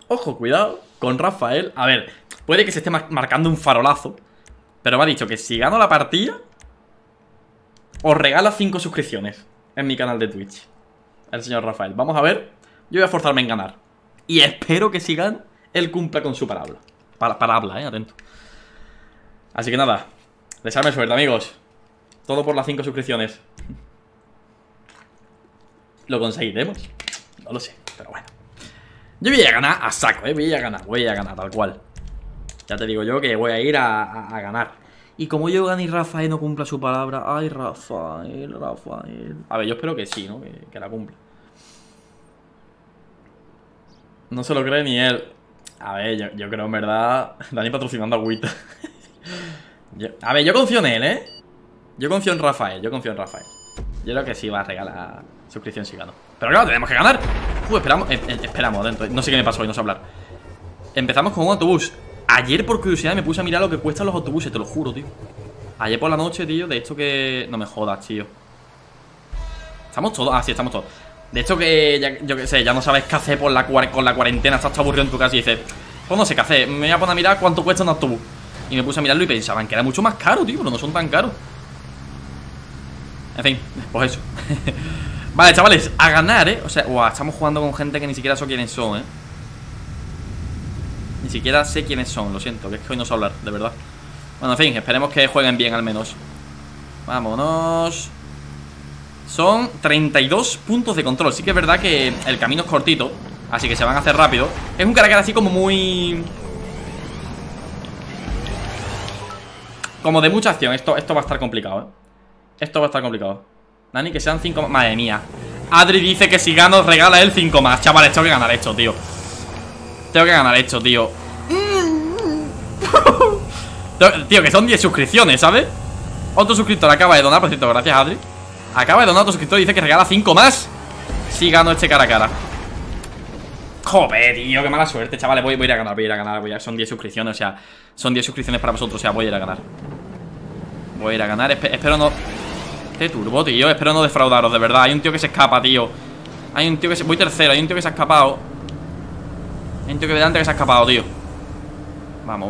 Ojo, cuidado con Rafael. A ver, puede que se esté marcando un farolazo, pero me ha dicho que si gano la partida os regala 5 suscripciones en mi canal de Twitch. El señor Rafael. Vamos a ver. Yo voy a forzarme en ganar. Y espero que si gano, él cumpla con su palabra. Palabra, atento. Así que nada, desearme suerte, amigos. Todo por las 5 suscripciones. ¿Lo conseguiremos? No lo sé, pero bueno. Yo voy a ganar a saco, voy a ganar tal cual. Ya te digo yo que voy a ir a ganar. Y como yo gane y Rafael no cumpla su palabra. Ay, Rafael. A ver, yo espero que sí, ¿no? Que la cumpla. No se lo cree ni él. A ver, yo creo en verdad. Dani patrocinando a Agüita. A ver, yo confío en él, Yo confío en Rafael, Yo creo que sí va a regalar suscripción si gano. Pero claro, tenemos que ganar. Esperamos dentro. No sé qué me pasó hoy, no sé hablar. Empezamos con un autobús. Ayer por curiosidad me puse a mirar lo que cuestan los autobuses, te lo juro, tío. Ayer por la noche, tío, de esto que... No me jodas, tío. ¿Estamos todos? Ah, sí, estamos todos. De hecho que, yo qué sé, ya no sabes qué hacer con la cuarentena. Estás todo aburrido en tu casa y dices, pues no sé qué hacer, me voy a poner a mirar cuánto cuesta un autobús. Y me puse a mirarlo y pensaban que era mucho más caro, tío, pero no son tan caros. En fin, pues eso. Vale, chavales, a ganar, O sea, estamos jugando con gente que ni siquiera sé quiénes son, Ni siquiera sé quiénes son, lo siento, que es que hoy no sé hablar, de verdad. Bueno, en fin, esperemos que jueguen bien al menos. Vámonos. Son 32 puntos de control. Sí que es verdad que el camino es cortito, así que se van a hacer rápido. Es un cara a cara así como muy... Como de mucha acción. Esto va a estar complicado, Esto va a estar complicado. Nani, que sean 5 más. Madre mía. Adri dice que si gano regala él 5 más. Chavales, tengo que ganar esto, tío. Tío, que son 10 suscripciones, ¿sabes? Otro suscriptor acaba de donar, por cierto, gracias, Adri. Acaba de donar otro suscriptor y dice que regala 5 más si gano este cara a cara. Joder, tío, qué mala suerte, chavales. Voy a ir a ganar, Son 10 suscripciones, o sea, son 10 suscripciones para vosotros, o sea, voy a ir a ganar. Espero no... Este turbo, tío, espero no defraudaros, de verdad. Hay un tío que se escapa, tío. Voy tercero, hay un tío que se ha escapado. Hay un tío que delante que se ha escapado, tío. Vamos.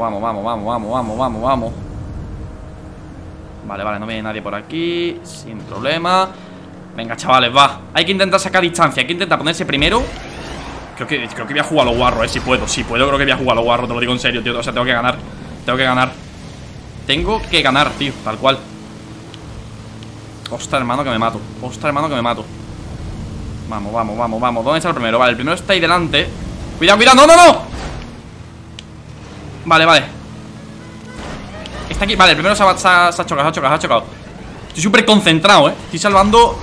Vale, no viene nadie por aquí. Sin problema. Venga, chavales, va. Hay que intentar sacar distancia, hay que intentar ponerse primero. Creo que voy a jugar a los guarros, si puedo, creo que voy a jugar a los guarros. Te lo digo en serio, tío, o sea, tengo que ganar. Tengo que ganar, tío, tal cual. Ostras, hermano, que me mato. Vamos. ¿Dónde está el primero? Vale, el primero está ahí delante. Cuidado, no. Vale. Está aquí, vale, el primero se ha chocado. Estoy súper concentrado, Estoy salvando.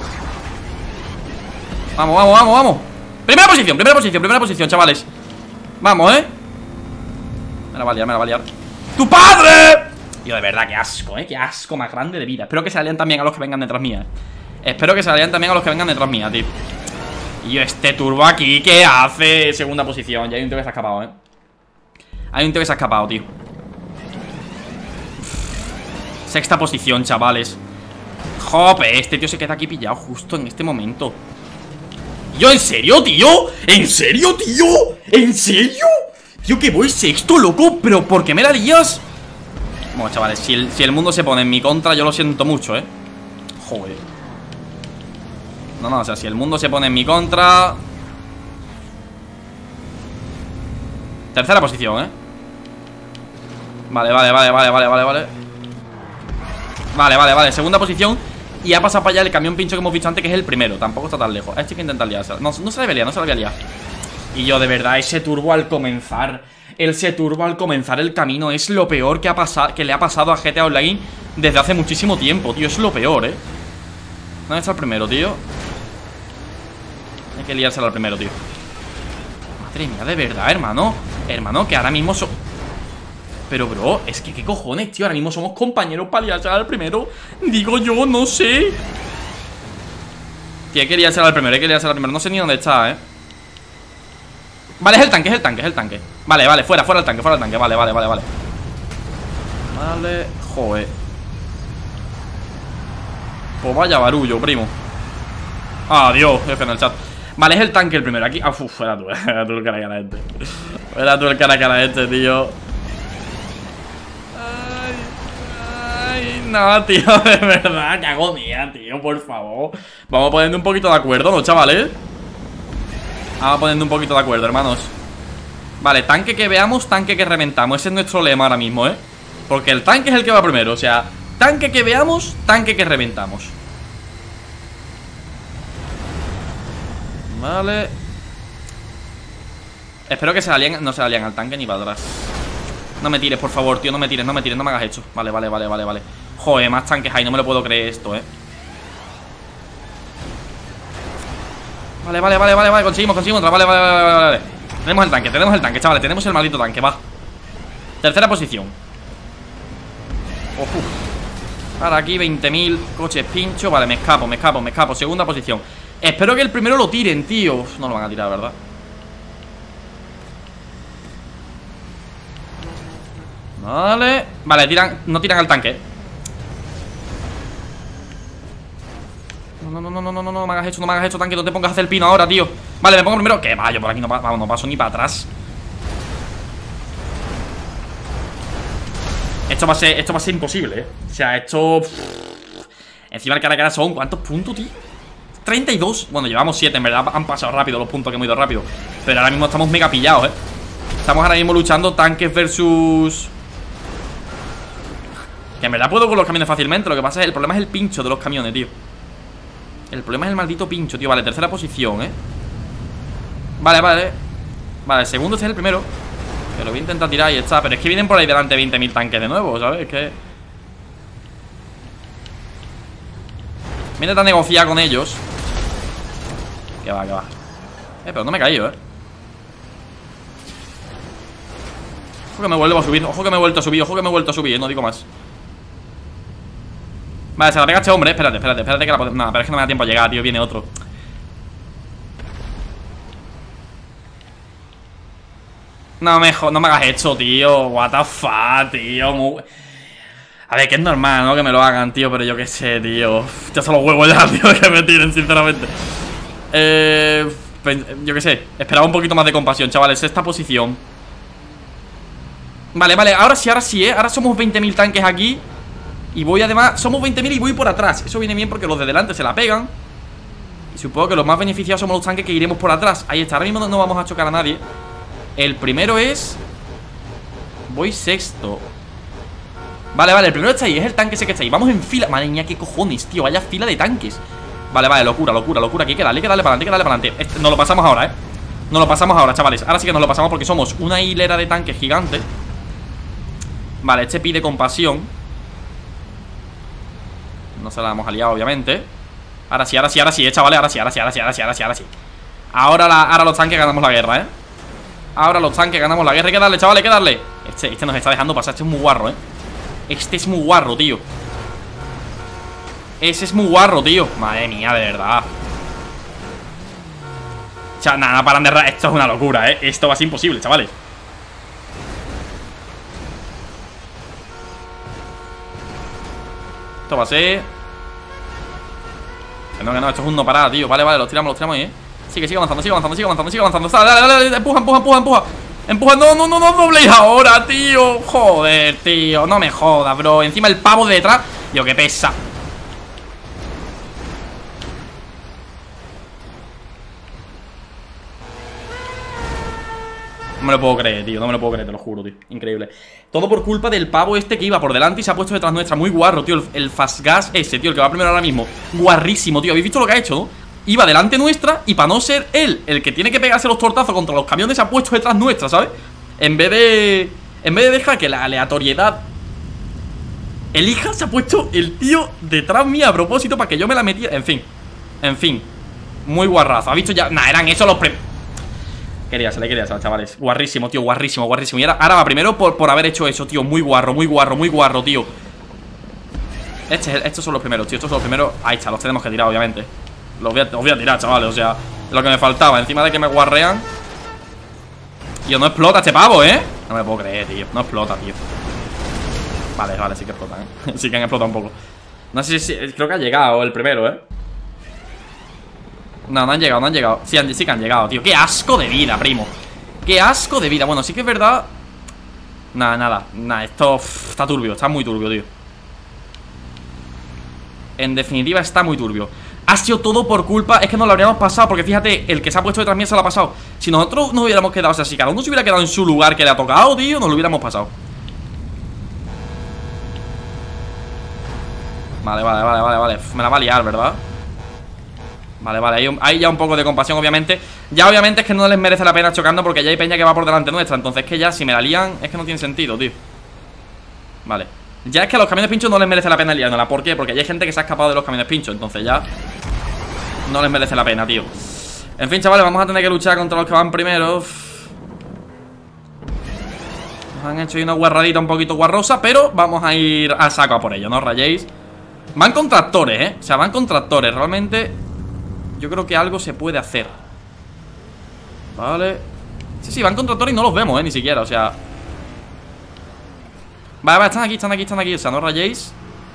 Vamos. Primera posición, chavales. Vamos, Me la va a liar. ¡Tu padre! Tío, de verdad, qué asco, qué asco más grande de vida. Espero que se alíen también a los que vengan detrás mía, tío. Y yo, este turbo aquí, ¿qué hace? Segunda posición, ya hay un tío que se ha escapado, tío. Sexta posición, chavales. Jope, este tío se queda aquí pillado justo en este momento. Yo, ¿en serio, tío? Tío, que voy sexto, loco. ¿Pero por qué me la lías? Bueno, chavales, si el mundo se pone en mi contra, yo lo siento mucho, Joder. No, o sea, si el mundo se pone en mi contra. Tercera posición, Vale. Vale, segunda posición. Y ha pasado para allá el camión pincho que hemos visto antes, que es el primero. Tampoco está tan lejos. Este hay que intentar liarse. No se la había liado, Y yo, de verdad, ese turbo al comenzar el camino es lo peor que le ha pasado a GTA Online desde hace muchísimo tiempo, tío. Es lo peor, ¿Dónde está el primero, tío? Hay que liárselo al primero, tío. Madre mía, de verdad, hermano. Que ahora mismo Pero, bro, es que qué cojones, tío. Ahora mismo somos compañeros para liárselo al primero. Digo yo, no sé. Tío, hay que liárselo al primero, No sé ni dónde está, Vale, es el tanque. Vale, fuera el tanque. Vale. Vale, joder. Pues vaya barullo, primo. Adiós, jefe en el chat. Vale, es el tanque el primero. Aquí. Uf, era tú el cara a cara este. Era tú el cara a cara este, tío. Ay, no, tío, de verdad. Qué agonía, tío, por favor. Vamos poniendo un poquito de acuerdo, ¿no, chavales? Vamos poniendo un poquito de acuerdo, hermanos. Vale, tanque que veamos, tanque que reventamos. Ese es nuestro lema ahora mismo, ¿eh? Porque el tanque es el que va primero. O sea, tanque que veamos, tanque que reventamos. Vale. Espero que se la líen, no se la líen al tanque ni para atrás. No me tires, por favor, tío, no me tires, no me tires, no me hagas hecho. Vale, vale, vale, vale, vale. Joder, más tanques hay, no me lo puedo creer esto, Vale, vale, vale, vale, vale, conseguimos otra, vale, vale, vale, vale. Tenemos el tanque, chavales, tenemos el maldito tanque, va. Tercera posición. Ahora aquí 20.000 coches pincho. Vale, me escapo. Segunda posición. Espero que el primero lo tiren, tío. Uf, no lo van a tirar, ¿verdad? Vale. Vale, no tiran al tanque. No me hagas hecho, tanque. No te pongas a hacer el pino ahora, tío. Vale, me pongo primero. Que va, yo por aquí no paso ni para atrás. Esto va a ser imposible, O sea, esto... Encima el cara a cara son... ¿Cuántos puntos, tío? 32. Bueno, llevamos 7, en verdad. Han pasado rápido los puntos que hemos ido rápido. Pero ahora mismo estamos mega pillados, Estamos ahora mismo luchando tanques versus... Que en verdad puedo con los camiones fácilmente. Lo que pasa es el problema es el pincho de los camiones, tío. El problema es el maldito pincho, tío. Vale, tercera posición, Vale, vale. Vale, el segundo este es el primero. Que lo voy a intentar tirar y está. Pero es que vienen por ahí delante 20.000 tanques de nuevo, ¿sabes? Es que... Voy a intentar negociar con ellos. Que va. Pero no me he caído, Ojo que me vuelvo a subir, ojo que me he vuelto a subir, no digo más. Vale, se la pega este hombre, espérate que la podemos... No, pero es que no me da tiempo a llegar, tío, viene otro. No me hagas esto, tío. What the fuck, tío. A ver, que es normal, ¿no? Que me lo hagan, tío, pero yo qué sé, tío. Ya son los huevos ya, tío, que me tiren, sinceramente. Yo qué sé, esperaba un poquito más de compasión, chavales. Esta posición. Vale, ahora sí, Ahora somos 20.000 tanques aquí. Y voy además, somos 20.000 y voy por atrás. Eso viene bien porque los de delante se la pegan. Y supongo que los más beneficiados somos los tanques que iremos por atrás. Ahí está, ahora mismo no vamos a chocar a nadie. El primero es... Voy sexto. Vale, el primero está ahí, es el tanque ese que está ahí. Vamos en fila, madre mía, qué cojones, tío. Vaya fila de tanques. Vale, locura. Aquí hay que darle para adelante, Nos lo pasamos ahora, Nos lo pasamos ahora, chavales. Ahora sí que nos lo pasamos porque somos una hilera de tanques gigante. Vale, este pide compasión. No se la hemos aliado, obviamente. Ahora sí, chavales. Ahora sí. Ahora los tanques ganamos la guerra, Ahora los tanques ganamos la guerra. Hay que darle, chavales, hay que darle. Este nos está dejando pasar, este es muy guarro, Este es muy guarro, tío. Ese es muy guarro, tío. Madre mía, de verdad. O sea, nada, paran de... Esto es una locura, Esto va a ser imposible, chavales. Esto va a ser... Que no, esto es un no parar, tío. Vale, los tiramos ahí, Sigue avanzando. Dale, empuja. Empuja, no dobléis ahora, tío. Joder, tío, no me jodas, bro. Encima el pavo de detrás. Tío, que pesa. No me lo puedo creer, tío, te lo juro, tío. Increíble. Todo por culpa del pavo este que iba por delante y se ha puesto detrás nuestra. Muy guarro, tío, el fast gas ese, tío, el que va primero ahora mismo. Guarrísimo, tío, ¿habéis visto lo que ha hecho, no? Iba delante nuestra y para no ser él el que tiene que pegarse los tortazos contra los camiones se ha puesto detrás nuestra, ¿sabes? En vez de dejar que la aleatoriedad elija, se ha puesto el tío detrás mía a propósito para que yo me la metiera. En fin, muy guarrazo. ¿Ha visto ya? Nah, eran esos los Quería ser, chavales. Guarrísimo, tío, guarrísimo. Y ahora va primero por haber hecho eso, tío. Muy guarro, tío. Estos son los primeros, tío. Ahí está, los tenemos que tirar, obviamente. Los voy a tirar, chavales, o sea, lo que me faltaba. Encima de que me guarrean. Tío, no explota este pavo, No me puedo creer, tío, no explota, tío. Vale, sí que explotan, Sí que han explotado un poco. No sé si... Creo que ha llegado el primero, No, no han llegado, no han llegado. Sí, sí que han llegado, tío. Qué asco de vida, primo. Qué asco de vida. Bueno, sí que es verdad. Nada, esto está turbio, está muy turbio, tío. En definitiva está muy turbio. Ha sido todo por culpa, es que nos lo habríamos pasado. Porque fíjate, el que se ha puesto detrás mío se lo ha pasado. Si nosotros nos hubiéramos quedado, o sea, si cada uno se hubiera quedado en su lugar que le ha tocado, tío, nos lo hubiéramos pasado. Vale. Me la va a liar, ¿verdad? Vale, hay ya un poco de compasión, obviamente. Ya obviamente es que no les merece la pena chocando, porque ya hay peña que va por delante nuestra. Entonces que ya si me la lían, es que no tiene sentido, tío. Vale. Ya es que a los camiones pinchos no les merece la pena liándola. ¿Por qué? Porque ya hay gente que se ha escapado de los camiones pinchos. Entonces ya no les merece la pena, tío. En fin, chavales, vamos a tener que luchar contra los que van primero. Nos han hecho ahí una guarradita un poquito guarrosa, pero vamos a ir a saco a por ello, no os rayéis. Van con tractores, o sea, van con tractores. Realmente yo creo que algo se puede hacer. Vale. Sí, van con tractores y no los vemos, ni siquiera, o sea. Vale, están aquí, o sea, no os rayéis.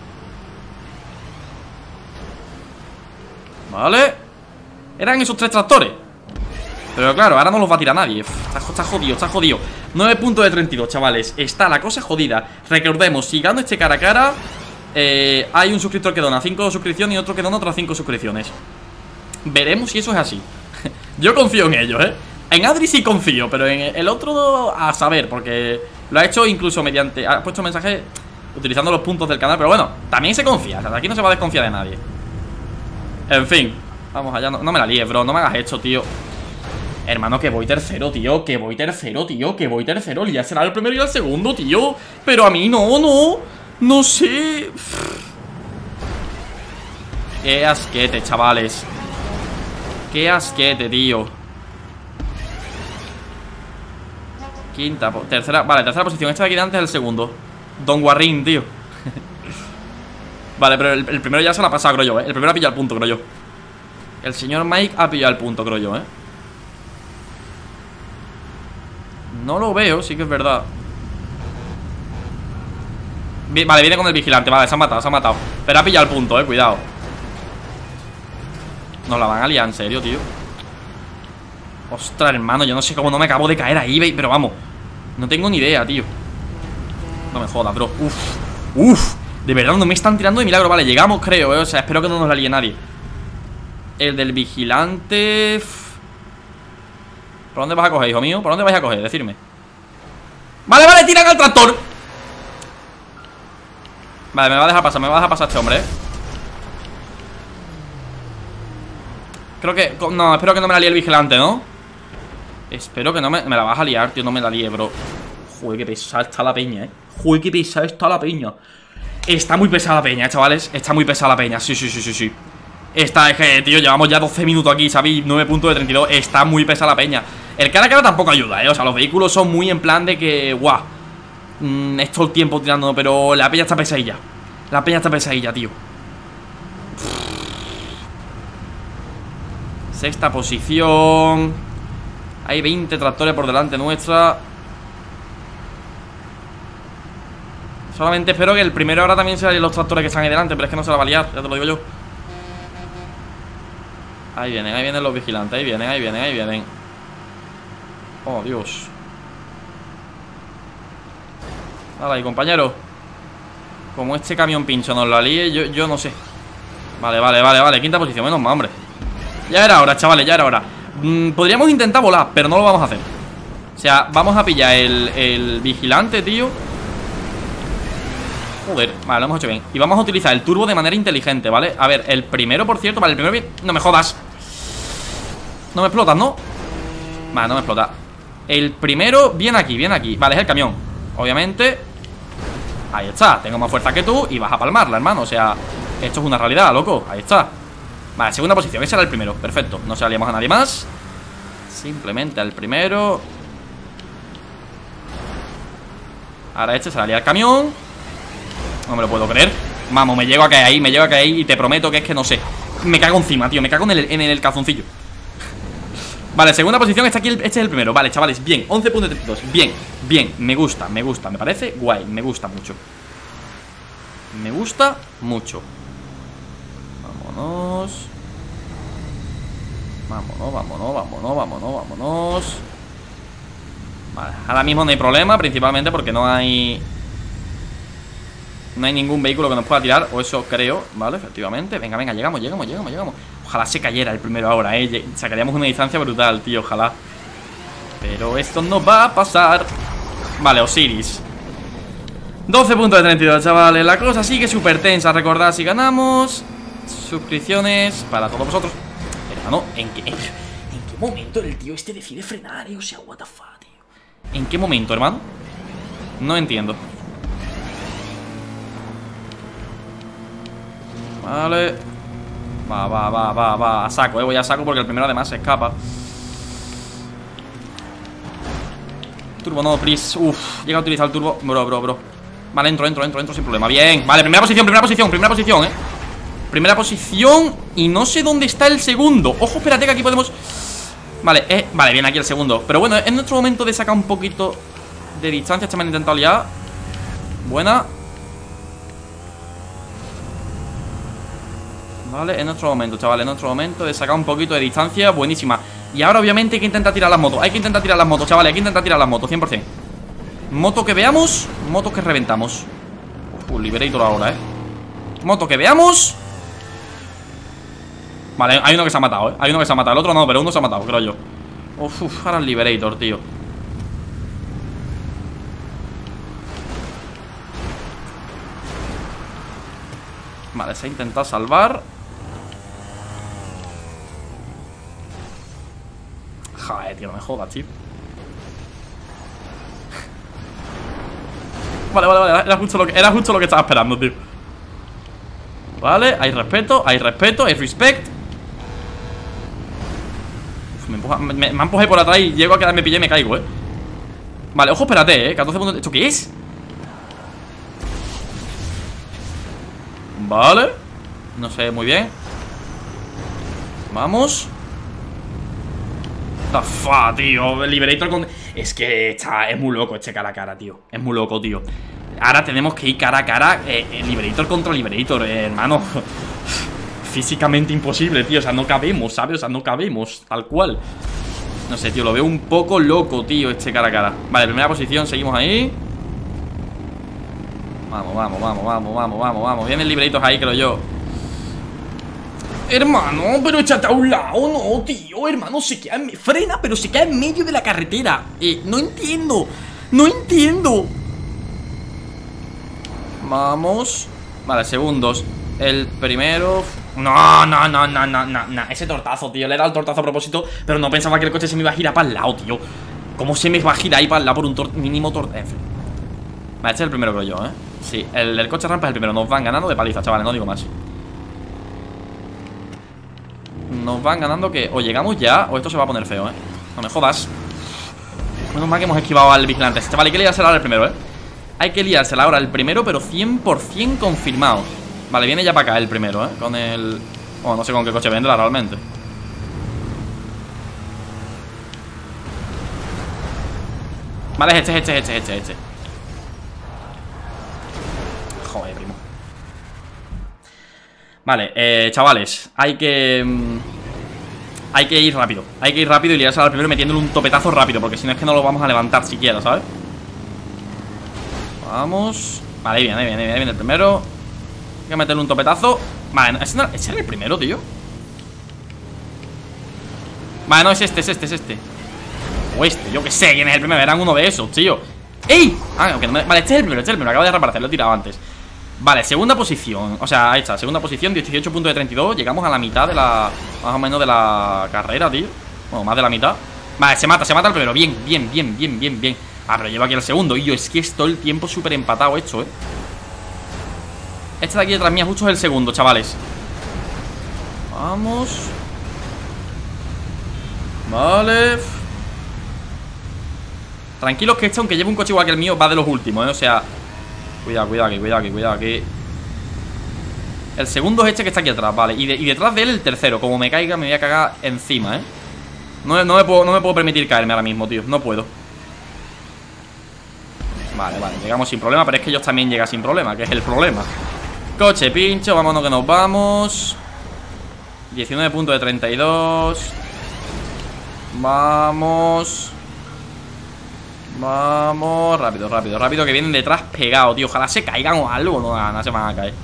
Vale. Eran esos 3 tractores. Pero claro, ahora no los va a tirar nadie. Está jodido. 9 puntos de 32, chavales. Está la cosa jodida. Recordemos, si gano este cara a cara, hay un suscriptor que dona 5 suscripciones y otro que dona otras 5 suscripciones. Veremos si eso es así. Yo confío en ellos, En Adri sí confío, pero en el otro a saber, porque lo ha hecho incluso mediante... Ha puesto mensaje utilizando los puntos del canal, pero bueno, también se confía, o sea, aquí no se va a desconfiar de nadie. En fin, vamos allá, no me la líes, bro, no me hagas esto, tío. Hermano, que voy tercero, tío, ya será el primero y el segundo, tío. Pero a mí no sé. Qué asquete, chavales. Qué asquete, tío. Tercera posición. Esta de aquí de antes es el segundo. Don Guarrín, tío. Vale, pero el primero ya se la ha pasado, creo yo, El primero ha pillado el punto, creo yo. El señor Mike ha pillado el punto, creo yo, No lo veo, sí que es verdad. Vale, viene con el vigilante. Vale, se ha matado. Pero ha pillado el punto, cuidado. Nos la van a liar, en serio, tío. Ostras, hermano, yo no sé cómo no me acabo de caer ahí, pero vamos. No tengo ni idea, tío. No me jodas, bro. Uf. De verdad, no me están tirando de milagro. Vale, llegamos, creo, O sea, espero que no nos la líe nadie. El del vigilante. ¿Por dónde vas a coger, hijo mío? ¿Por dónde vais a coger? Decirme. Vale, tiran al tractor. Vale, me va a dejar pasar este hombre, Creo que... No, espero que no me la líe el vigilante, ¿no? Espero que no me la vas a liar, tío. No me la líe, bro. Joder, qué pesada está la peña, Joder, qué pesada está la peña. Está muy pesada la peña, chavales. Está muy pesada la peña, sí. Esta es que, tío, llevamos ya 12 minutos aquí, ¿sabéis? 9 puntos de 32. Está muy pesada la peña. El cara a cara tampoco ayuda, O sea, los vehículos son muy en plan de que... ¡Guau! Es todo el tiempo tirando, pero la peña está pesadilla. Tío. Sexta posición. Hay 20 tractores por delante nuestra. Solamente espero que el primero ahora también sea los tractores que están ahí delante, pero es que no se la va a liar, ya te lo digo yo. Ahí vienen los vigilantes, ahí vienen. Oh, Dios. Vale, ahí, compañero. Como este camión pincho nos la líe, yo no sé. Vale, quinta posición, menos mal, hombre. Ya era hora, chavales, podríamos intentar volar, pero no lo vamos a hacer. O sea, vamos a pillar el vigilante, tío. Joder, vale, lo hemos hecho bien. Y vamos a utilizar el turbo de manera inteligente, ¿vale? A ver, el primero, por cierto, vale, el primero bien. No me jodas. No me explotas, ¿no? Vale, no me explota. El primero, bien aquí. Vale, es el camión, obviamente. Ahí está, tengo más fuerza que tú y vas a palmarla, hermano. O sea, esto es una realidad, loco. Ahí está. Vale, segunda posición, ese era el primero, perfecto. No se la liamos a nadie más. Simplemente al primero. Ahora este se la lía al camión. No me lo puedo creer. Vamos, me llego a caer ahí, y te prometo que es que no sé. Me cago encima, tío, me cago en el calzoncillo. Vale, segunda posición, está aquí este es el primero. Vale, chavales, bien, 11.32. Bien, me gusta, me parece guay, me gusta mucho. Vámonos. Vámonos, vámonos, vámonos, vámonos, vámonos. Vale, ahora mismo no hay problema, principalmente porque no hay ningún vehículo que nos pueda tirar. O eso creo, vale, efectivamente. Venga, venga, llegamos. Ojalá se cayera el primero ahora, sacaríamos una distancia brutal, tío, ojalá. Pero esto no va a pasar. Vale, Osiris 12 puntos de 32, chavales. La cosa sigue súper tensa. Recordad, si ganamos, suscripciones para todos vosotros. Hermano, ¿en qué momento el tío este decide frenar, O sea, what the fuck, tío. ¿En qué momento, hermano? No entiendo. Vale. Va, a saco, voy a saco porque el primero además se escapa. Turbo no, please. Uf, llega a utilizar el turbo. Bro. Vale, entro sin problema. Bien, vale, primera posición, Primera posición. Y no sé dónde está el segundo. Ojo, espérate que aquí podemos. Vale, vale, viene aquí el segundo. Pero bueno, es nuestro momento de sacar un poquito de distancia. Este me han intentado liar. Buena. Vale, es nuestro momento, chavales. Es nuestro momento de sacar un poquito de distancia. Buenísima. Y ahora obviamente hay que intentar tirar las motos. Chavales, hay que intentar tirar las motos, 100%. Moto que veamos, moto que reventamos. Liberator ahora, moto que veamos. Vale, hay uno que se ha matado, Hay uno que se ha matado, el otro no, pero uno se ha matado, creo yo. Ahora el Liberator, tío. Vale, se ha intentado salvar. Joder, tío, no me jodas, tío. Vale, era justo lo que estaba esperando, tío. Vale, hay respeto, hay respect. Me empujé por atrás y llego a quedarme pillé y me caigo, Vale, ojo, espérate, 14 puntos. ¿Esto qué es? Vale. No sé muy bien. Vamos. Tafa, tío. El Liberator con... Es que es muy loco este cara a cara, tío. Es muy loco, tío. Ahora tenemos que ir cara a cara. Liberator contra Liberator, hermano. Físicamente imposible, tío. O sea, no cabemos, ¿sabes? O sea, no cabemos, tal cual. No sé, tío, lo veo un poco loco, tío, este cara a cara. Vale, primera posición, seguimos ahí. Vamos. Viene el Liberator ahí, creo yo. Hermano, pero échate a un lado, no, tío. Hermano, frena, pero se queda en medio de la carretera. No entiendo. Vamos. Vale, segundos. El primero. No. Ese tortazo, tío. Le he dado el tortazo a propósito, pero no pensaba que el coche se me iba a girar para el lado, tío. ¿Cómo se me va a girar ahí para el lado por un mínimo tortazo? Vale, este es el primero, creo yo, Sí, el coche rampa es el primero. Nos van ganando de paliza, chavales, no digo más. Nos van ganando que o llegamos ya o esto se va a poner feo, No me jodas. Menos mal que hemos esquivado al vigilante. Vale, hay que liársela ahora el primero, Hay que liársela ahora el primero, pero 100% confirmado. Vale, viene ya para acá el primero, Con el... Bueno, no sé con qué coche vendrá realmente. Vale, es este. Joder, primo. Vale, chavales, hay que ir rápido. Hay que ir rápido y liarse al primero metiéndole un topetazo rápido, porque si no es que no lo vamos a levantar siquiera, ¿sabes? Vamos. Vale, viene el primero. Hay que meterle un topetazo. Vale, ¿ese era el primero, tío? Vale, no, es este. O este, yo que sé quién es el primero. Eran uno de esos, tío. ¡Ey! Okay, vale, este es el primero. Acabo de reaparecer, lo he tirado antes. Vale, segunda posición. O sea, ahí está, segunda posición, 18 puntos de 32. Llegamos a la mitad de la... Más o menos de la carrera, tío. Bueno, más de la mitad. Vale, se mata el primero, bien. Ah, pero lleva aquí el segundo. Y yo, es que es todo el tiempo súper empatado esto, Este de aquí detrás mía justo es el segundo, chavales. Vamos. Vale. Tranquilos que este, aunque lleve un coche igual que el mío, va de los últimos, O sea... Cuidado aquí. El segundo es este que está aquí atrás, vale. Y detrás de él el tercero. Como me caiga, me voy a cagar encima, No me puedo permitir caerme ahora mismo, tío. No puedo. Vale, llegamos sin problema. Pero es que ellos también llegan sin problema, que es el problema. Coche pincho, vámonos que nos vamos. 19 puntos de 32. Vamos. Vamos. Rápido, rápido, rápido. Que vienen detrás pegados, tío. Ojalá se caigan o algo. No, nada, no se van a caer.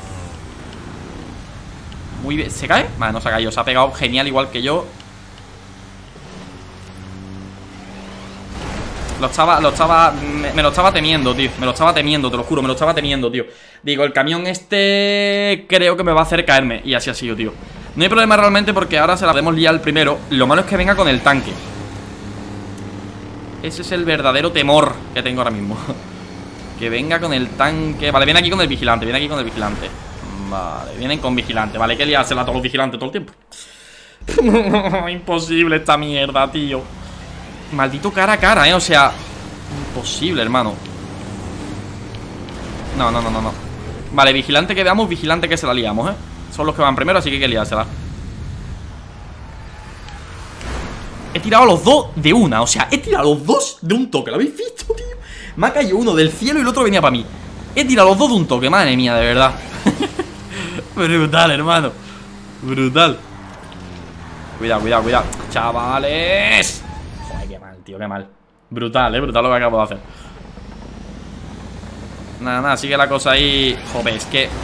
Muy bien. ¿Se cae? Vale, no se ha caído. Se ha pegado genial, igual que yo. Me lo estaba temiendo, tío. Me lo estaba temiendo, te lo juro. Me lo estaba temiendo, tío. Digo, el camión este creo que me va a hacer caerme. Y así ha sido, tío. No hay problema realmente porque ahora se la podemos liar primero. Lo malo es que venga con el tanque. Ese es el verdadero temor que tengo ahora mismo. Que venga con el tanque. Vale, viene aquí con el vigilante. Viene aquí con el vigilante. Vale, vienen con vigilante. Vale, hay que liársela a todos los vigilantes todo el tiempo. Imposible esta mierda, tío. Maldito cara a cara, o sea, imposible, hermano. No, no, no, no, no. Vale, vigilante que veamos, vigilante que se la liamos, Son los que van primero, así que hay que liársela. He tirado a los dos de una, o sea, he tirado a los dos de un toque. ¿Lo habéis visto, tío? Me ha caído uno del cielo y el otro venía para mí. He tirado a los dos de un toque, madre mía, de verdad. Brutal, hermano. Brutal. Cuidado, cuidado, cuidado. Chavales. Joder, qué mal, tío, qué mal. Brutal, brutal lo que acabo de hacer. Nada, nada, sigue la cosa ahí. Joder, es que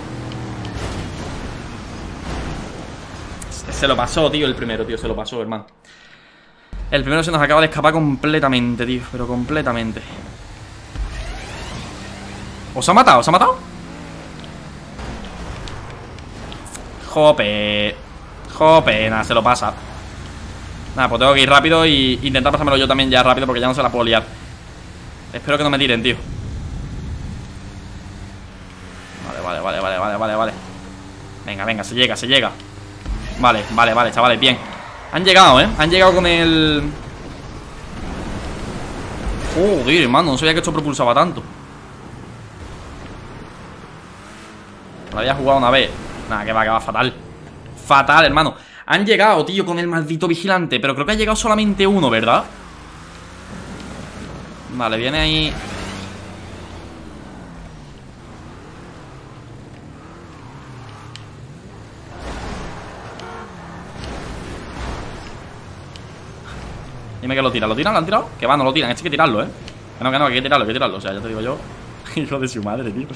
se lo pasó, tío, el primero, tío. Se lo pasó, hermano. El primero se nos acaba de escapar completamente, tío. Pero completamente. ¿Os ha matado? ¿Os ha matado? Jope. Jope, nada, se lo pasa. Nada, pues tengo que ir rápido y intentar pasármelo yo también ya rápido porque ya no se la puedo liar. Espero que no me tiren, tío. Vale. Venga, venga, se llega, se llega. Vale, chavales, bien. Han llegado, han llegado con el... Joder, hermano, no sabía que esto propulsaba tanto. Lo había jugado una vez. Nada, que va, fatal. Fatal, hermano. Han llegado, tío, con el maldito vigilante. Pero creo que ha llegado solamente uno, ¿verdad? Vale, viene ahí. Dime que lo tiran. ¿Lo tiran? ¿Lo han tirado? Que va, no lo tiran. Esto hay que tirarlo, Que no, que hay que tirarlo, hay que tirarlo. O sea, ya te digo yo. Hijo de su madre, tío.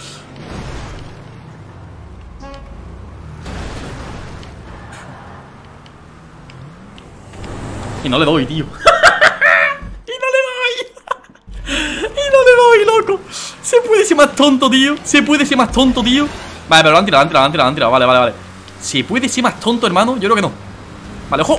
Y no le doy, tío. Y no le doy, loco. Se puede ser más tonto, tío. Vale, pero lo han tirado. Vale. ¿Se puede ser más tonto, hermano? Yo creo que no. Vale, ojo.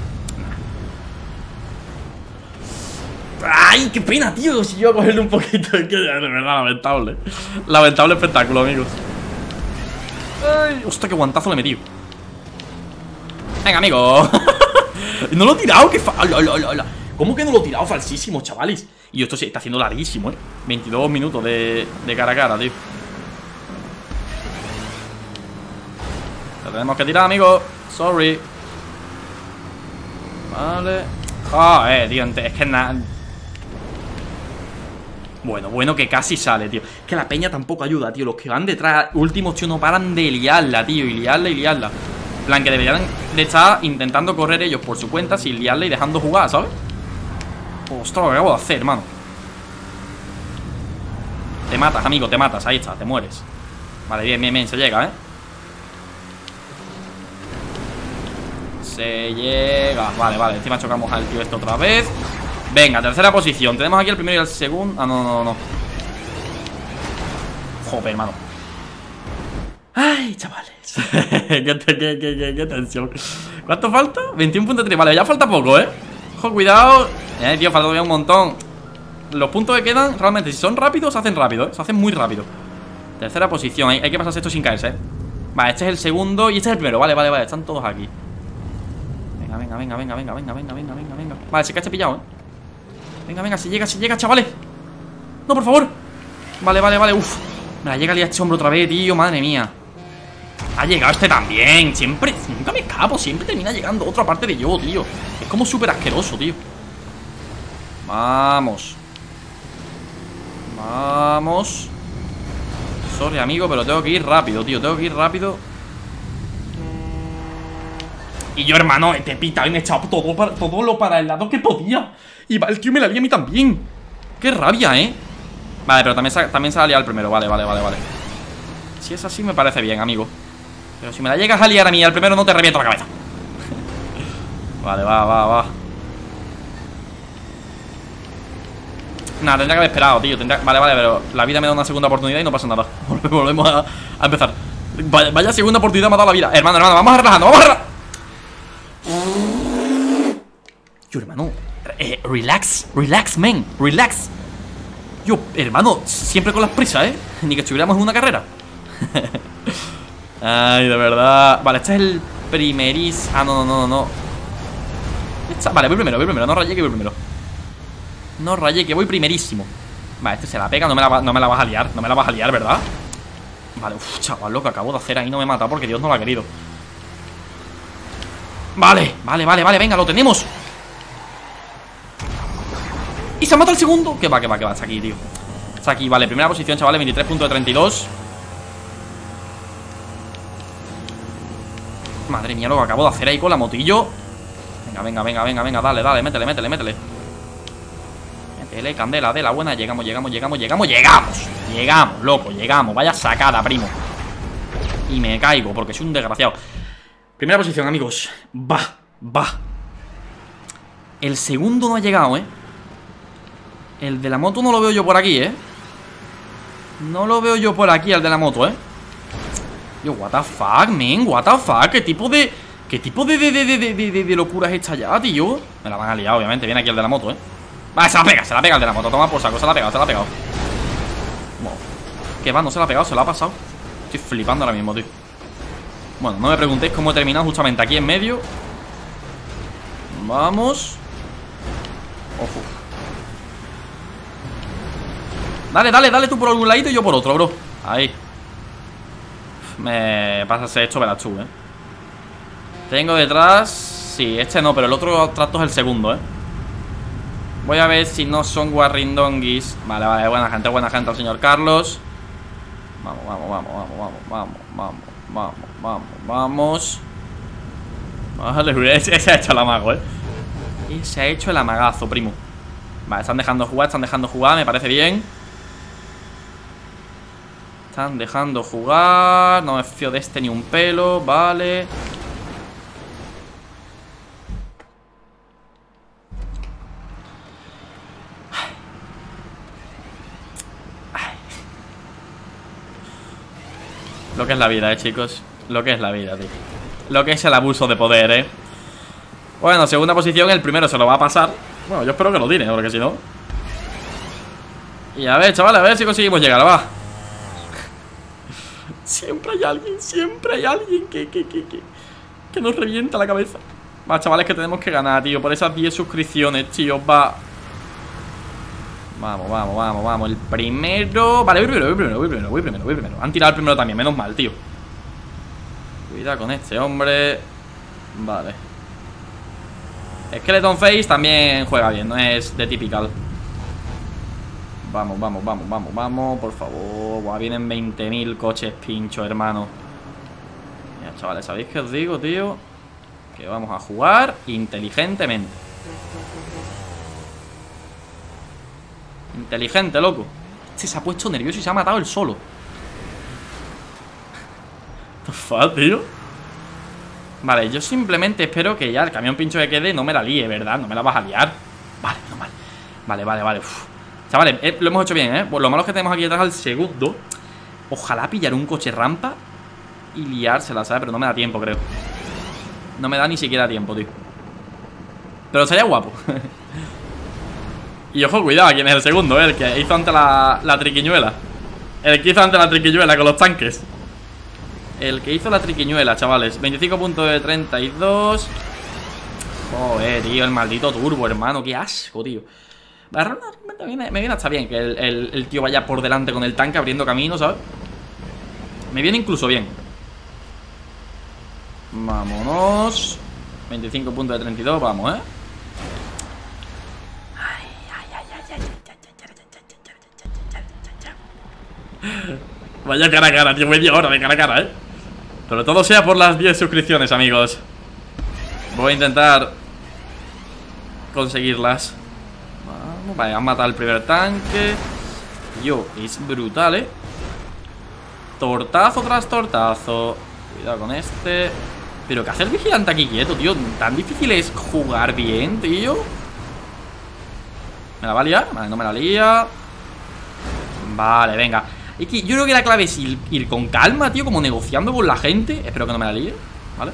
Ay, qué pena, tío. Si yo voy a cogerle un poquito. Es que de verdad, lamentable. Lamentable espectáculo, amigos. Ay, hostia, qué guantazo le he metido. Venga, amigo. No lo he tirado, que ¿Cómo que no lo he tirado? Falsísimo, chavales. Y esto se está haciendo larguísimo, 22 minutos de cara a cara, tío. Lo tenemos que tirar, amigo. Sorry. Vale. Tío, es que nada. Bueno, que casi sale, tío. Es que la peña tampoco ayuda, tío. Los que van detrás, últimos, tío, no paran de liarla, tío. Y liarla. En plan, que deberían de estar intentando correr ellos por su cuenta sin liarla y dejando jugar, ¿sabes? Ostras, lo que acabo de hacer, hermano. Te matas, amigo, te matas. Ahí está, te mueres. Vale, bien, se llega, Se llega. Vale, encima chocamos al tío este otra vez. Venga, tercera posición. Tenemos aquí el primero y el segundo. Ah, no. Joder, hermano. Ay, chavales. qué tensión. ¿Cuánto falta? 21.3. Vale, ya falta poco, Ojo, cuidado. Tío, falta todavía un montón. Los puntos que quedan, realmente, si son rápidos, se hacen rápido, Se hacen muy rápido. Tercera posición. Hay que pasarse esto sin caerse, Vale, este es el segundo y este es el primero. Vale. Están todos aquí. Venga. Vale, se cae este pillado, Venga, se llega, chavales. No, por favor. Vale, uf. Me la llega a liar este hombre otra vez, tío, madre mía. Ha llegado este también. Siempre, nunca me escapo, siempre termina llegando otra parte de yo, tío. Es como súper asqueroso, tío. Vamos. Sorry, amigo, pero tengo que ir rápido, tío. Y yo, hermano, te pita y me he echado todo lo para el lado que podía. Y va, el tío me la lía a mí también. Qué rabia, ¿eh? Vale, pero también se la ha liado el primero. Vale. Si es así me parece bien, amigo. Pero si me la llegas a liar a mí al primero no te reviento la cabeza. Vale, va. Nada, tendría que haber esperado, tío. Vale, pero la vida me da una segunda oportunidad y no pasa nada. Volvemos a empezar. Vaya segunda oportunidad me ha dado la vida. Hermano, vamos a relajarnos, Yo, hermano, relax, men, relax. Yo, hermano, siempre con las prisas, ¿eh? Ni que estuviéramos en una carrera. Ay, de verdad. Vale, este es el primeris. Ah, no. Vale, voy primero, no rayé que voy primero. No rayé que voy primerísimo. Vale, este se la pega, no me la vas a liar. No me la vas a liar, ¿verdad? Vale, chaval, lo que acabo de hacer ahí no me mata porque Dios no lo ha querido. Vale, venga, lo tenemos. Y se mata el segundo. Que va, está aquí, tío. Está aquí, vale, primera posición, chavales, 23 puntos de 32. Madre mía, lo que acabo de hacer ahí con la motillo. Venga, dale, métele. Métele, candela de la buena. Llegamos, loco, llegamos. Vaya sacada, primo. Y me caigo porque soy un desgraciado. Primera posición, amigos. Va. El segundo no ha llegado, ¿eh? El de la moto no lo veo yo por aquí, ¿eh? No lo veo yo por aquí, el de la moto, ¿eh? Yo, what the fuck, man, what the fuck. ¿Qué tipo de locura es esta ya, tío? Me la van a liar, obviamente. Viene aquí el de la moto, ¿eh? Vale, se la pega el de la moto. Toma por saco, se la ha pegado. Bueno, ¿qué va? No se la ha pegado, se la ha pasado. Estoy flipando ahora mismo, tío. Bueno, no me preguntéis cómo he terminado justamente aquí en medio. Vamos. Ojo. Dale tú por algún ladito y yo por otro, bro. Ahí. Me pasa esto, verás tú, ¿eh? Tengo detrás... Sí, este no, pero el otro trato es el segundo, ¿eh? Voy a ver si no son guarrindonguis. Vale, buena gente el señor Carlos. Vamos. Vale, ese ha hecho el amago, ¿eh? Ese ha hecho el amagazo, primo. Vale, están dejando jugar, me parece bien. Están dejando jugar. No me fío de este ni un pelo, vale. Lo que es la vida, chicos. Lo que es la vida, tío. Lo que es el abuso de poder, Bueno, segunda posición, el primero se lo va a pasar. Bueno, yo espero que lo tire, porque si no... Y a ver, chavales, a ver si conseguimos llegar, va. Siempre hay alguien que nos revienta la cabeza. Va, chavales, que tenemos que ganar, tío. Por esas 10 suscripciones, tío, va. Vamos. El primero... Vale, voy primero. Han tirado el primero también, menos mal, tío. Cuidado con este hombre. Vale. Skeleton Face también juega bien, no es de typical. Vamos, por favor. Buah, vienen 20.000 coches pincho, hermano. Mira, chavales, ¿sabéis qué os digo, tío? Que vamos a jugar inteligentemente. Inteligente, loco. Este se ha puesto nervioso y se ha matado él solo. What the fuck, tío. Vale, yo simplemente espero que ya el camión pincho que quede no me la líe, ¿verdad? No me la vas a liar. Vale, no mal. Vale. Uf. Chavales, lo hemos hecho bien, Pues lo malo es que tenemos aquí detrás al segundo. Ojalá pillar un coche rampa y liársela, ¿sabes? Pero no me da tiempo, creo. No me da ni siquiera tiempo, tío. Pero sería guapo. Y ojo, cuidado, ¿quién es el segundo? El que hizo antes la triquiñuela. El que hizo antes la triquiñuela con los tanques. El que hizo la triquiñuela, chavales. 25 puntos de 32. Joder, tío, el maldito turbo, hermano. Qué asco, tío. Me viene hasta bien que el tío vaya por delante con el tanque abriendo camino, ¿sabes? Me viene incluso bien. Vámonos. 25 puntos de 32, vamos, Vaya cara, tío, media hora de cara, Pero todo sea por las 10 suscripciones, amigos. Voy a intentar conseguirlas. Vamos, vale, han matado el primer tanque. Yo, es brutal, Tortazo tras tortazo. Cuidado con este. Pero ¿qué hace el vigilante aquí quieto, tío? Tan difícil es jugar bien, tío. ¿Me la va a liar? Vale, no me la lía. Vale, venga. Es que yo creo que la clave es ir con calma, tío, como negociando con la gente. Espero que no me la líe, ¿vale?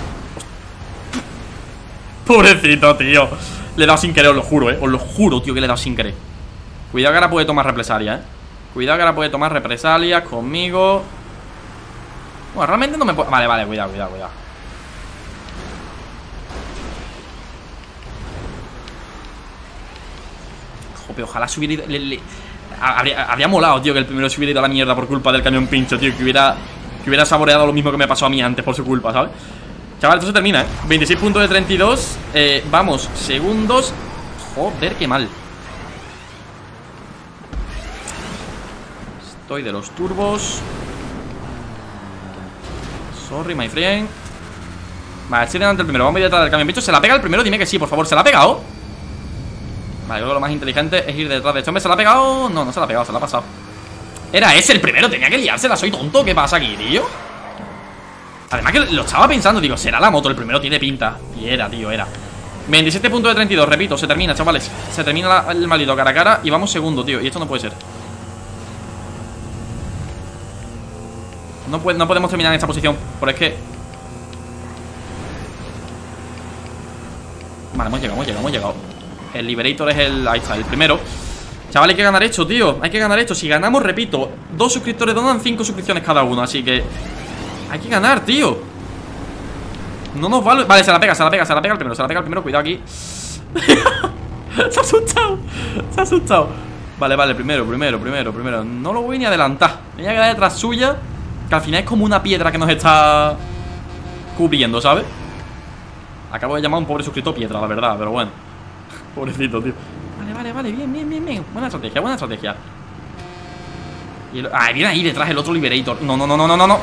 Pobrecito, tío. Le he dado sin querer, os lo juro, tío, que le he dado sin querer. Cuidado que ahora puede tomar represalias, Cuidado que ahora puede tomar represalias conmigo. Bueno, realmente no me puede... Vale, vale, cuidado. Joder, ojalá se hubiera ido... Habría molado, tío, que el primero se hubiera ido a la mierda por culpa del camión pincho, tío. Que hubiera saboreado lo mismo que me pasó a mí antes por su culpa, ¿sabes? Chaval, esto se termina, 26 puntos de 32. Vamos, segundos. Joder, qué mal. Estoy de los turbos. Sorry, my friend. Vale, estoy delante el primero. Vamos a ir detrás del camión pincho. ¿Se la pega el primero? Dime que sí, por favor. ¿Se la ha pegado? Vale, creo que lo más inteligente es ir detrás de este hombre. ¿Se la ha pegado? No, no se la ha pegado, se la ha pasado. Era ese el primero, tenía que liársela. Soy tonto, ¿qué pasa aquí, tío? Además que lo estaba pensando, digo, será la moto, el primero tiene pinta. Y era, tío, era 27 puntos de 32, repito, se termina, chavales. Se termina el maldito cara a cara. Y vamos segundo, tío, y esto no puede ser. No podemos terminar en esta posición. Pero es que... Vale, hemos llegado. El Liberator es el... Ahí está, el primero. Chaval, hay que ganar esto, tío. Hay que ganar esto. Si ganamos, repito, 2 suscriptores donan 5 suscripciones cada uno. Así que... Hay que ganar, tío. No nos vale... Vale, se la pega el primero, cuidado aquí. Se ha asustado. Vale, primero. No lo voy ni a adelantar. Tenía que dar detrás suya. Que al final es como una piedra que nos está cubriendo, ¿sabes? Acabo de llamar a un pobre suscriptor piedra, la verdad, pero bueno. Pobrecito, tío. Vale, bien. Buena estrategia. Y viene ahí detrás el otro Liberator. No.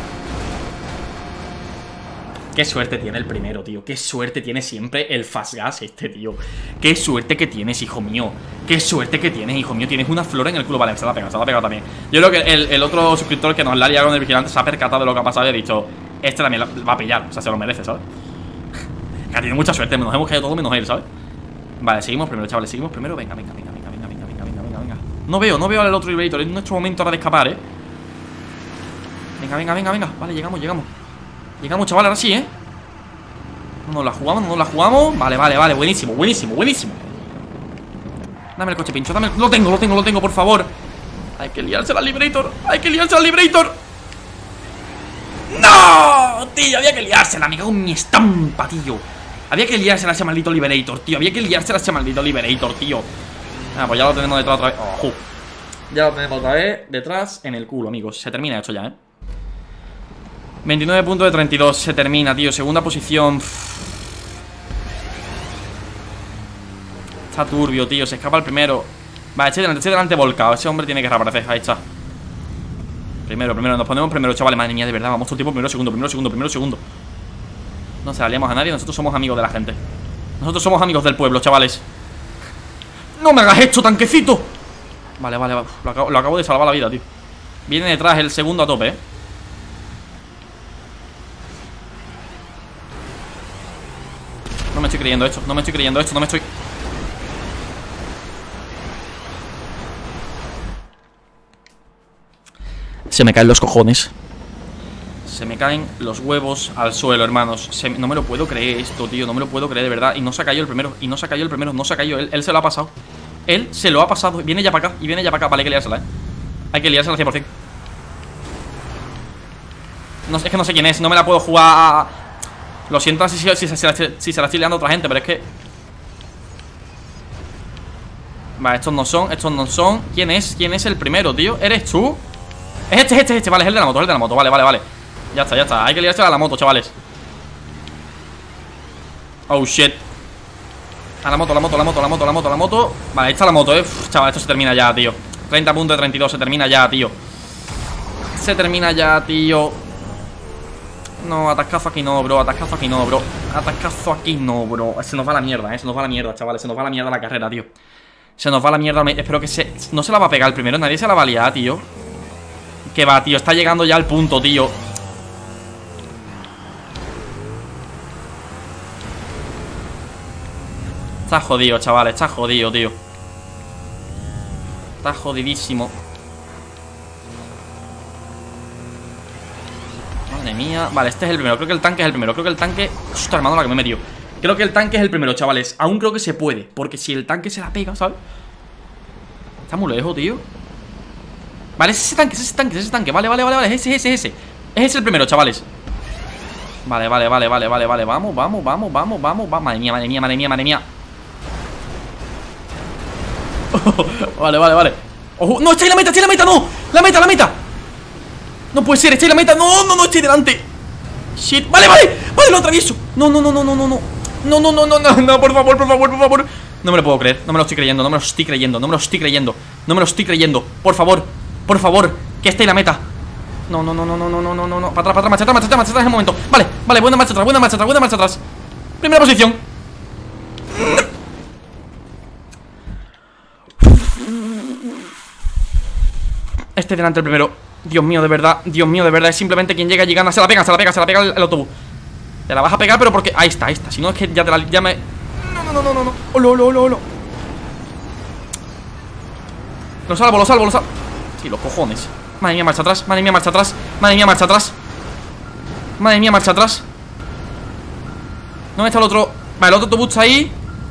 Qué suerte tiene el primero, tío. Qué suerte tiene siempre el Fast Gas este, tío. Qué suerte que tienes, hijo mío. Tienes una flor en el culo. Vale, se la ha pegado también. Yo creo que el otro suscriptor que nos la ha liado con el vigilante se ha percatado de lo que ha pasado y ha dicho, este también la va a pillar. O sea, se lo merece, ¿sabes? Que ha tenido mucha suerte. Nos hemos caído todos menos él, ¿sabes? Vale, seguimos primero, chavales. Venga. No veo al otro Liberator. Es nuestro momento ahora de escapar, Venga. Vale, llegamos. Llegamos, chaval, ahora sí, No nos la jugamos. Vale, buenísimo. Dame el coche pincho, Lo tengo, por favor. Hay que liarse al Liberator. ¡No! Tío, había que liársela, me cago en mi estampa, tío. Había que liársela a ese maldito Liberator, tío. Pues ya lo tenemos detrás otra vez. Ya lo tenemos otra vez detrás en el culo, amigos. Se termina esto ya, 29 puntos de 32, se termina, tío. Segunda posición. Está turbio, tío. Se escapa el primero. Vale, estoy delante volcado. Ese hombre tiene que reaparecer. Ahí está. Primero. Nos ponemos primero, chavales. Madre mía, de verdad. Vamos todo el tiempo primero, segundo. No se la liamos a nadie. Nosotros somos amigos de la gente. Nosotros somos amigos del pueblo, chavales. ¡No me hagas esto, tanquecito! Vale. Lo acabo de salvar la vida, tío. Viene detrás el segundo a tope, No me estoy creyendo esto. Se me caen los cojones. Se me caen los huevos al suelo, hermanos. No me lo puedo creer esto, tío. No me lo puedo creer, de verdad. Y no se ha caído el primero. No se ha caído. Él se lo ha pasado. Viene ya para acá. Vale, hay que liársela, Hay que liársela al 100%. No, es que no sé quién es. No me la puedo jugar Lo siento si se la estoy liando a otra gente, pero es que... Vale, estos no son. ¿Quién es el primero, tío? ¿Eres tú? Es este. Vale, es el de la moto, Vale. Ya está. Hay que liarse a la moto, chavales. Oh, shit. A la moto. Vale, ahí está la moto, chaval, esto se termina ya, tío. 30 puntos de 32, se termina ya, tío. No, atascazo aquí no, bro. Atacazo aquí. No, bro. Se nos va la mierda, se nos va la mierda, chavales. Se nos va la mierda la carrera, tío. Se nos va la mierda. Espero que no se la va a pegar el primero. Nadie se la va a liar, tío. Que va, tío. Está llegando ya al punto, tío. Está jodido, chavales. Está jodido, tío. Está jodidísimo. Madre mía. Vale, este es el primero. Creo que el tanque es el primero. Creo que el tanque... Ostras, hermano, la que me he metido. Creo que el tanque es el primero, chavales. Aún creo que se puede. Porque si el tanque se la pega, ¿sabes? Está muy lejos, tío. Vale, es ese tanque, es ese tanque, es ese tanque. Vale, vale, vale, vale. Es ese. Es ese el primero, chavales. Vale, vale, vale, vale, vale, vale. Vamos, vamos, vamos, vamos, vamos. Madre mía, madre mía, madre mía, madre mía. Vale, vale, vale. Ojo, no, está ahí la meta, no. La meta. No puede ser, está ahí la meta. No, estoy delante. Shit, vale, lo atravieso. No, por favor. No me lo puedo creer, no me lo estoy creyendo. Por favor, que esté en la meta. No. Para atrás, marcha atrás en el momento. Vale, buena marcha atrás. Primera posición. Este delante el primero. Dios mío, de verdad. Es simplemente quien llega y gana. Se la pega el autobús. Te la vas a pegar, pero porque... Ahí está. Si no es que ya me... No. Olo. Lo salvo. Sí, los cojones. Madre mía, marcha atrás. Madre mía, marcha atrás. ¿Dónde está el otro? Vale, el otro autobús está ahí.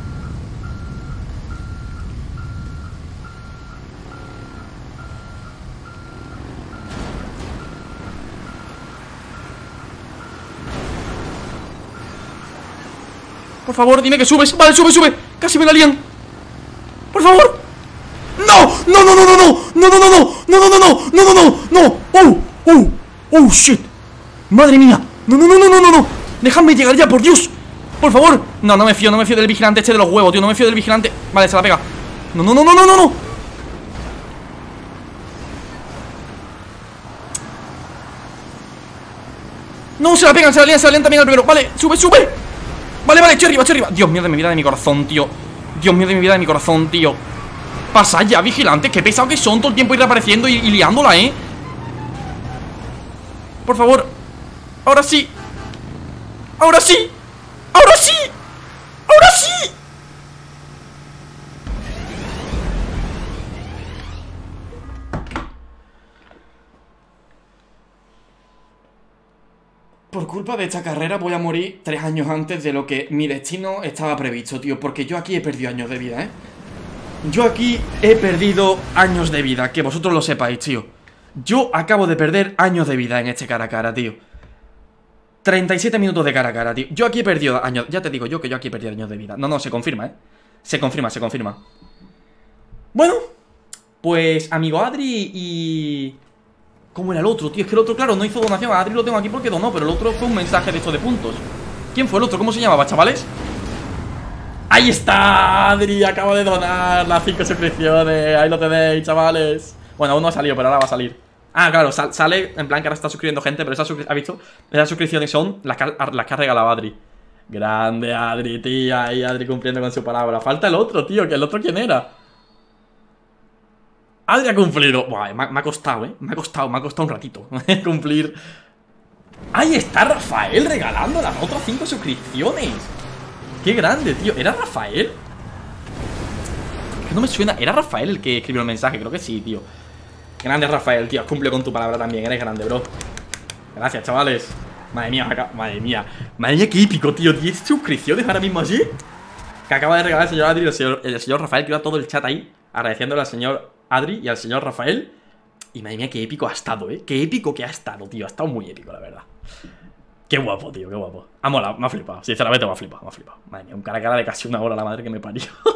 Por favor, dime que subes. Vale, sube. Casi me la lían. Por favor. No. Oh, shit. Madre mía. No. Déjame llegar ya, por Dios. Por favor. No me fío del vigilante este de los huevos, tío. No me fío del vigilante. Vale, se la pega. No. No, se la pegan, se la lían también al primero. Vale, sube. Vale, estoy arriba. Dios mío de mi vida, de mi corazón, tío. Pasa ya, vigilante. Qué pesado que son todo el tiempo ir reapareciendo y liándola, Por favor. Ahora sí. Por culpa de esta carrera voy a morir 3 años antes de lo que mi destino estaba previsto, tío. Porque yo aquí he perdido años de vida, Yo aquí he perdido años de vida. Que vosotros lo sepáis, tío. Yo acabo de perder años de vida en este cara a cara, tío. 37 minutos de cara a cara, tío. Yo aquí he perdido años. Ya te digo yo que yo aquí he perdido años de vida. No, se confirma, Se confirma. Bueno, pues amigo Adri y... ¿Cómo era el otro, tío? Es que el otro, claro, no hizo donación. A Adri lo tengo aquí porque donó, pero el otro fue un mensaje de esto de puntos. ¿Quién fue el otro? ¿Cómo se llamaba, chavales? ¡Ahí está! Adri acaba de donar las 5 suscripciones. Ahí lo tenéis, chavales. Bueno, aún no ha salido, pero ahora va a salir. Ah, claro, sale en plan que ahora está suscribiendo gente. Pero ¿has visto? Esas suscripciones son las que ha regalado Adri. Grande Adri, tía. Ahí Adri cumpliendo con su palabra. Falta el otro, tío. ¿Que el otro quién era? Adri ha cumplido. Buah, me ha costado, Me ha costado un ratito cumplir. Ahí está Rafael regalando las otras 5 suscripciones. Qué grande, tío. ¿Era Rafael? Es que no me suena. ¿Era Rafael el que escribió el mensaje? Creo que sí, tío. Grande Rafael, tío. Has cumplido con tu palabra también. Eres grande, bro. Gracias, chavales. Madre mía, Madre mía, qué épico, tío. 10 suscripciones ahora mismo así. Que acaba de regalar el señor Adri y el señor Rafael. Que iba todo el chat ahí agradeciéndole al señor Adri y al señor Rafael. Y madre mía, qué épico ha estado, Qué épico que ha estado, tío. Ha estado muy épico, la verdad. Qué guapo, tío, qué guapo. Ha molado, me ha flipado. Sinceramente me ha flipado. Madre mía, un cara a cara de casi 1 hora, la madre que me parió.